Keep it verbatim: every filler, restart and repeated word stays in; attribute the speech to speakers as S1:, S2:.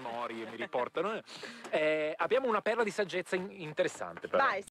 S1: memorie mi riportano. Eh, abbiamo una perla di saggezza in interessante però.
S2: Vai.